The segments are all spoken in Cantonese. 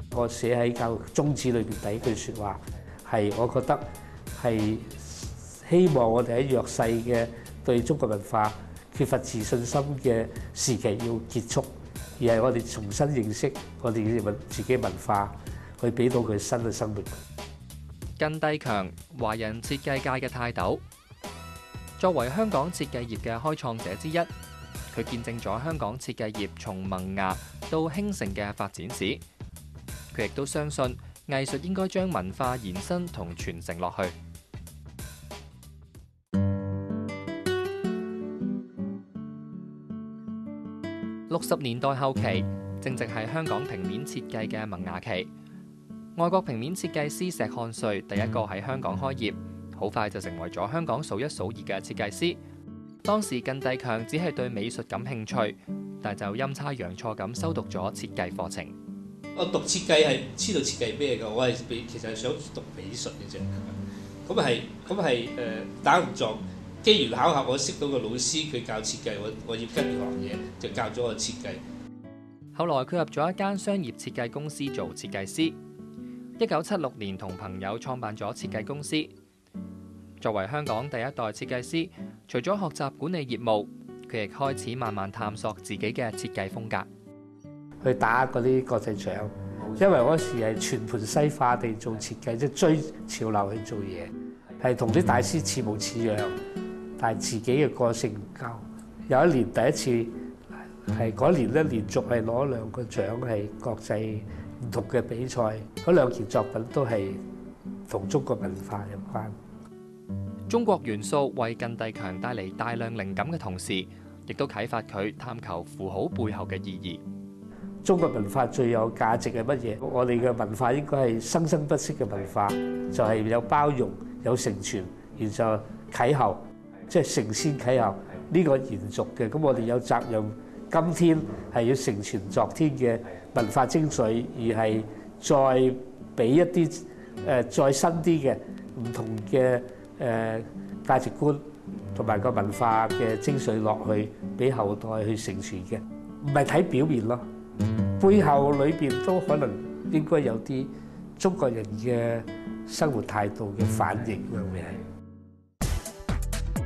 我寫喺教育宗旨裏邊第一句説話係，我覺得係希望我哋喺弱勢嘅對中國文化缺乏自信心嘅時期要結束，而係我哋重新認識我哋自己文化，去俾到佢新嘅生命。 靳埭強，華人設計界嘅泰斗，作為香港設計業嘅開創者之一，佢見證咗香港設計業從萌芽到興盛嘅發展史。佢亦都相信藝術應該將文化延伸同傳承落去。60年代後期，正值係香港平面設計嘅萌芽期。外國平面設計師石漢瑞第一個喺香港開業，好快就成為咗香港數一數二嘅設計師。當時靳埭強只係對美術感興趣，但就陰差陽錯咁修讀咗設計課程。 我讀設計係知道設計咩㗎，我係其實係想讀美術嘅啫。咁係打唔撞，機緣巧合，我識到個老師，佢教設計，我要跟呢行嘢，就教咗我設計。 後來佢入咗一間商業設計公司做設計師。1976年同朋友創辦咗設計公司。作為香港第一代設計師，除咗學習管理業務，佢亦開始慢慢探索自己嘅設計風格。 去打嗰啲國際獎，因為嗰時係全盤西化地做設計，即係追潮流去做嘢，係同啲大師似模似樣，但係自己嘅個性唔夠。有一年第一次係嗰年咧，連續係攞2個獎，係國際唔同嘅比賽，嗰2件作品都係同中國文化有關。 中國元素為靳埭強帶嚟大量靈感嘅同時，亦都啟發佢探求符號背後嘅意義。 中國文化最有價值係乜嘢？我哋嘅文化應該係生生不息嘅文化，就係有包容、有承傳，然後啟後，即係承先啟後呢個延續嘅。咁我哋有責任，今天係要承傳昨天嘅文化精髓，而係再俾一啲再新啲嘅唔同嘅價值觀同埋個文化嘅精髓落去，俾後代去承傳嘅，唔係睇表面咯。背後裏邊都可能應該有啲中國人嘅生活態度嘅反應，會唔會係？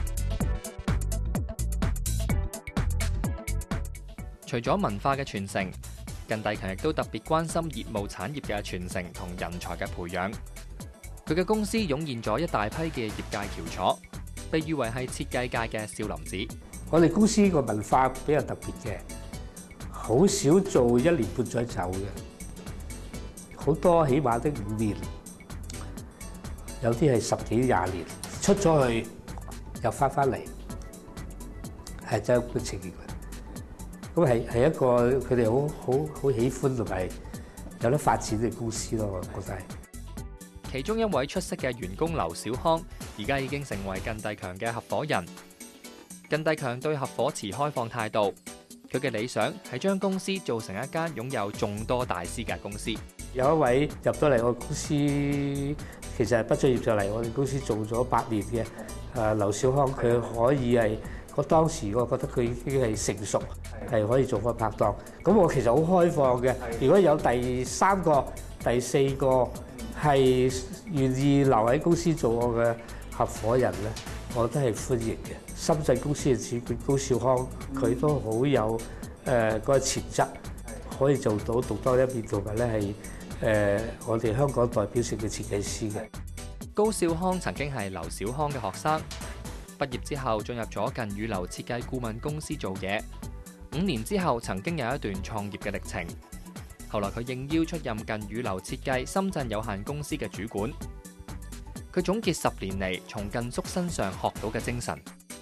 除咗文化嘅傳承，靳埭強亦都特別關心業務產業嘅傳承同人才嘅培養。佢嘅公司湧現咗一大批嘅業界翹楚，被譽為係設計界嘅少林寺。 我哋公司個文化比較特別嘅。好少做1年半載走嘅，好多起碼都5年，有啲係10幾20年，出咗去又翻嚟，係真係一個情形。咁係一個佢哋好喜歡同埋有得發展嘅公司咯，我覺得係。 其中一位出色嘅員工劉小康，而家已經成為靳埭強嘅合夥人。靳埭強對合夥持開放態度。佢嘅理想係將公司做成一間擁有眾多大師嘅公司。 有一位入咗嚟我公司，其實係畢咗業就嚟我哋公司做咗8年嘅劉小康，佢可以係當時我覺得佢已經係成熟，係可以做個拍檔。咁我其實好開放嘅，如果有第3個、第4個係願意留喺公司做我嘅合夥人咧，我都係歡迎嘅。深圳公司嘅主管高少康，佢都好有個潛質，可以做到獨當一面，同埋咧係我哋香港代表性嘅設計師嘅。 高少康曾經係劉小康嘅學生，畢業之後進入咗靳宇樓設計顧問公司做嘢。5年之後，曾經有一段創業嘅歷程。後來佢應邀出任靳宇樓設計深圳有限公司嘅主管。佢總結10年嚟從靳叔身上學到嘅精神。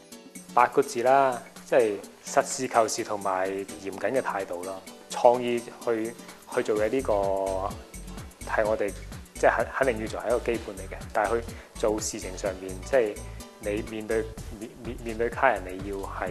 8個字啦，即係實事求是同埋嚴謹嘅態度啦。創意去做嘅呢個係我哋即係肯定要做，係一個基本嚟嘅。但係去做事情上面，即係你面對客人，你要係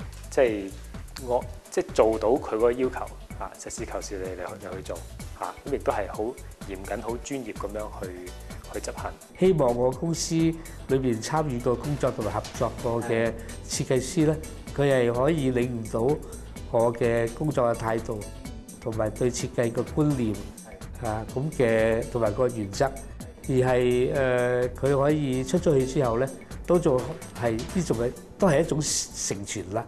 即係做到佢嗰個要求啊，實事求是你去做嚇，咁亦都係好嚴謹、好專業咁樣去執行。 希望我公司裏邊參與過工作同埋合作過嘅設計師咧，佢係可以領悟到我嘅工作嘅態度，同埋對設計嘅觀念咁嘅同埋個原則，而係佢可以出咗去之後咧，都仲係呢種嘅都係一種承傳啦。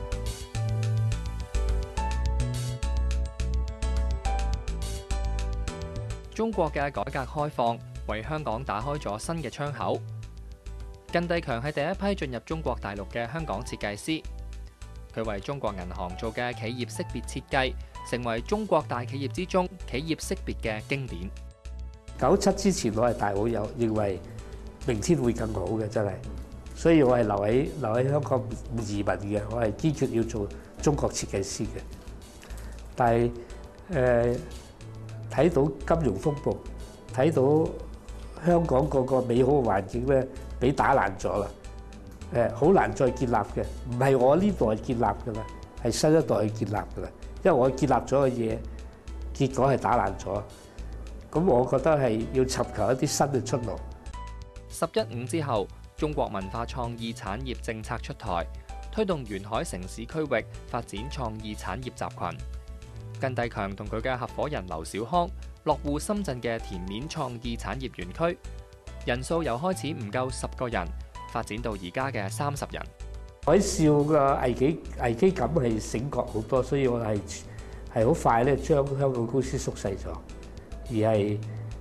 中國嘅改革開放為香港打開咗新嘅窗口。靳埭強係第一批進入中國大陸嘅香港設計師，佢為中國銀行做嘅企業識別設計，成為中國大企業之中企業識別嘅經典。 97之前我係大好友，認為明天會更好嘅，真係，所以我係留喺香港唔移民嘅，我係堅決要做中國設計師嘅。但係睇到金融風暴，睇到香港個美好嘅環境咧，俾打爛咗啦。好難再建立嘅，唔係我呢代建立㗎啦，係新一代去建立㗎啦。因為我建立咗嘅嘢，結果係打爛咗。咁我覺得係要尋求一啲新嘅出路。 11.5之後，中國文化創意產業政策出台，推動沿海城市區域發展創意產業集群。靳埭強同佢嘅合夥人劉小康落戶深圳嘅田面創意產業園區，人數由開始唔夠10個人，發展到而家嘅30人。 海嘯嘅危機感係醒覺好多，所以我係好快咧將香港公司縮細咗，而係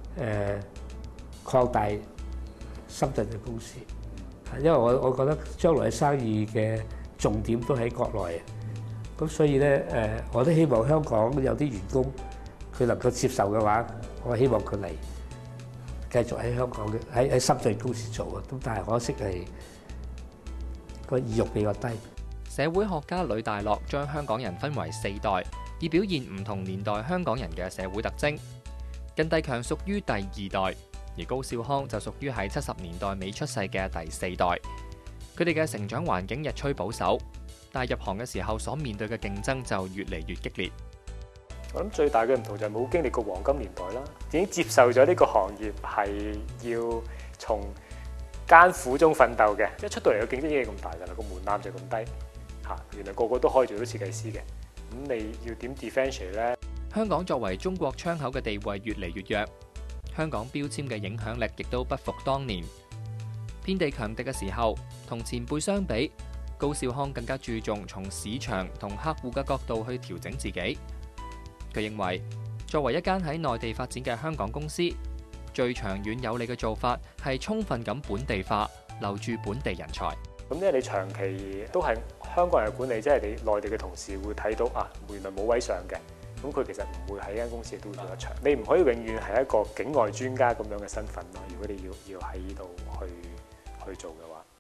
擴大深圳嘅公司。因為我覺得將來嘅生意嘅重點都喺國內，咁所以咧我都希望香港有啲員工佢能夠接受嘅話，我希望佢嚟繼續喺香港嘅喺深圳公司做啊。咁但係可惜係個意欲比較低。 社會學家呂大樂將香港人分為4代，以表現唔同年代香港人嘅社會特徵。靳埭強屬於第2代，而高少康就屬於喺70年代尾出世嘅第4代。佢哋嘅成長環境日趨保守，但係入行嘅時候所面對嘅競爭就越嚟越激烈。 我諗最大嘅唔同就係冇經歷過黃金年代啦，已經接受咗呢個行業係要從艱苦中奮鬥嘅。一出到嚟嘅競爭已經咁大㗎啦，個門檻就咁低嚇，原來個個都可以做到設計師嘅。咁你要點 differentiate 咧？ 香港作為中國窗口嘅地位越嚟越弱，香港標籤嘅影響力亦都不復當年。遍地強敵嘅時候，同前輩相比，高少康更加注重從市場同客戶嘅角度去調整自己。佢認為，作為一間喺內地發展嘅香港公司，最長遠有利嘅做法係充分咁本地化，留住本地人才。 咁因為你長期都係香港人嘅管理，即係你內地嘅同事會睇到啊，原來冇位上嘅，咁佢其實唔會喺間公司都會做得長。你唔可以永遠係一個境外專家咁樣嘅身份咯。如果你要喺呢度去做嘅話。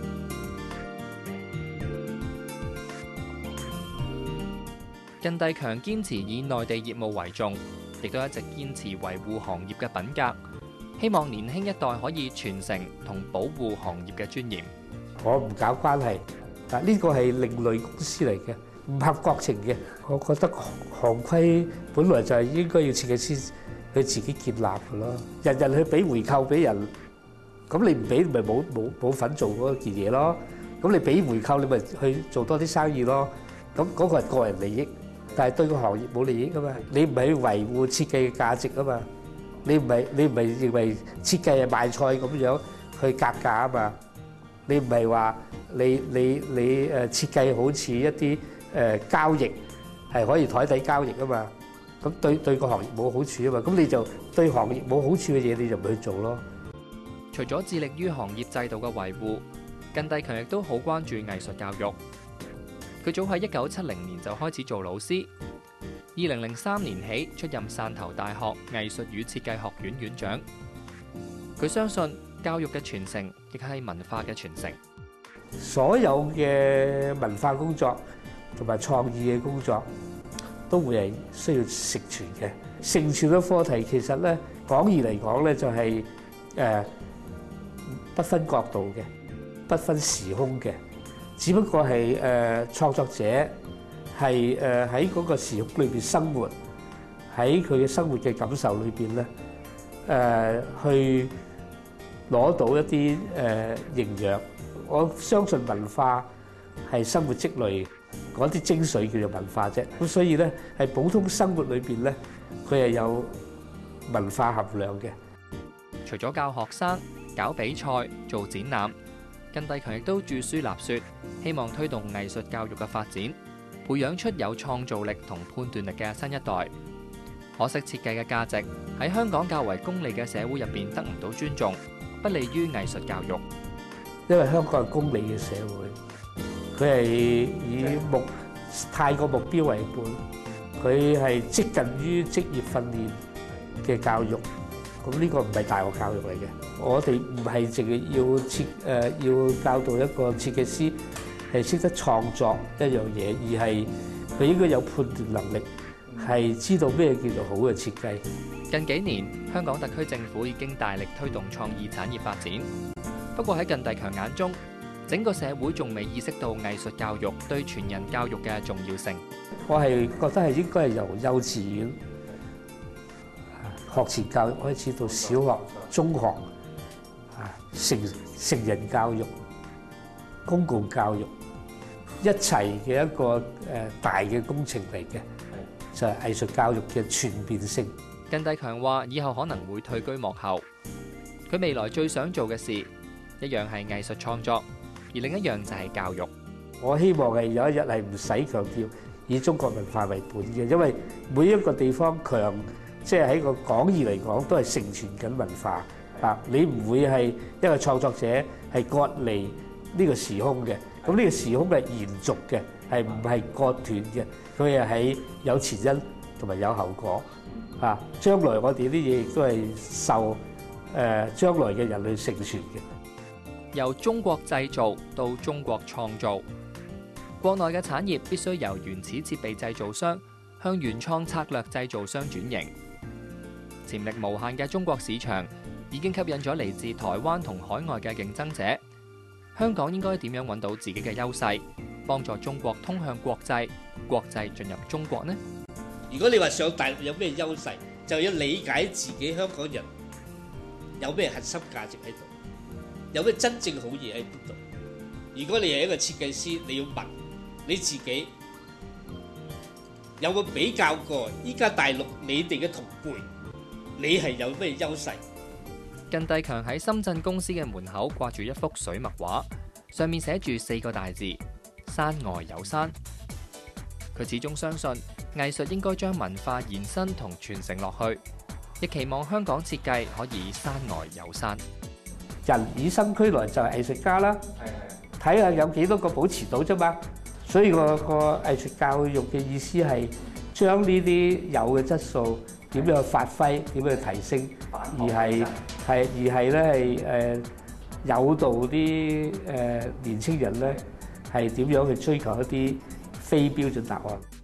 靳埭強堅持以內地業務為重，亦都一直堅持維護行業嘅品格，希望年輕一代可以傳承同保護行業嘅尊嚴。 我唔搞關係，但呢個係另類公司嚟嘅，唔合國情嘅。我覺得行規本來就係應該要設計師佢自己建立嘅咯。人人去俾回扣俾人，咁你唔俾咪冇份做嗰件嘢咯。咁你俾回扣，你咪去做多啲生意咯。咁嗰個係個人利益。但係對個行業冇利益噶嘛？你唔係去維護設計嘅價值啊嘛？你唔係認為設計係賣菜咁樣去格價啊嘛？你唔係話你設計好似一啲交易係可以台底交易啊嘛？咁對個行業冇好處啊嘛？咁你就對行業冇好處嘅嘢你就唔去做咯。 除咗致力於行業制度嘅維護，靳埭強亦都好關注藝術教育。佢早喺1970年就開始做老師，2003年起出任汕頭大學藝術與設計學院院長。佢相信教育嘅傳承亦係文化嘅傳承。 所有嘅文化工作同埋創意嘅工作都會係需要承傳嘅。承傳嘅課題其實咧廣義嚟講咧就係不分角度嘅，不分時空嘅。只不過係創作者係喺嗰個時空裏邊生活，喺佢嘅生活嘅感受裏邊咧去攞到一啲營養。我相信文化係生活積累嗰啲精髓叫做文化啫。咁所以咧係普通生活裏邊咧，佢係有文化含量嘅。 除咗教學生搞比賽、做展覽，靳埭強亦都著書立說，希望推動藝術教育嘅發展，培養出有創造力同判斷力嘅新一代。可惜設計嘅價值喺香港較為功利嘅社會入邊得唔到尊重，不利於藝術教育。 因為香港係功利嘅社會，佢係以太過目標為本，佢係接近於職業訓練嘅教育。咁呢個唔係大學教育嚟嘅，我哋唔係淨係要教導一個設計師係識得創作一樣嘢，而係佢應該有判斷能力，係知道咩叫做好嘅設計。 近幾年，香港特區政府已經大力推動創意產業發展，不過喺靳埭強眼中，整個社會仲未意識到藝術教育對全人教育嘅重要性。 我係覺得係應該係由幼稚園、學前教育開始到小學、中學、成人教育、公共教育一齊嘅一個大嘅工程嚟嘅，就係藝術教育嘅全面性。 靳埭強話：以後可能會退居幕後，佢未來最想做嘅事一樣係藝術創作，而另一樣就係教育。 我希望係有一日係唔使強調以中國文化為本嘅，因為每一個地方強，即係喺個廣義嚟講都係承傳緊文化啊！你唔會係一個創作者係割離呢個時空嘅，咁呢個時空係延續嘅，係唔係割斷嘅？佢係喺有前因同埋有後果啊！將來我哋啲嘢亦都係受將來嘅人類承傳嘅。 由中國製造到中國創造，國內嘅產業必須由原始設備製造商向原創策略製造商轉型。潛力無限嘅中國市場已經吸引咗嚟自台灣同海外嘅競爭者。香港應該點樣揾到自己嘅優勢，幫助中國通向國際，國際進入中國呢？ 如果你話上大陸有咩優勢，就要理解自己香港人有咩核心價值喺度，有咩真正好嘢喺邊度。如果你係一個設計師，你要問你自己有冇比較過依家大陸你哋嘅同輩，你係有咩優勢？ 靳埭強喺深圳公司嘅門口掛住一幅水墨畫，上面寫住4個大字：山外有山。佢始終相信藝術應該將文化延伸同傳承落去，亦期望香港設計可以山外有山。 人與生俱來就係藝術家啦，睇下有幾多個保持到啫嘛。所以個藝術教育嘅意思係將呢啲有嘅質素點樣去發揮，點樣去提升，而係咧係誘導啲年青人咧係點樣去追求一啲非標準答案。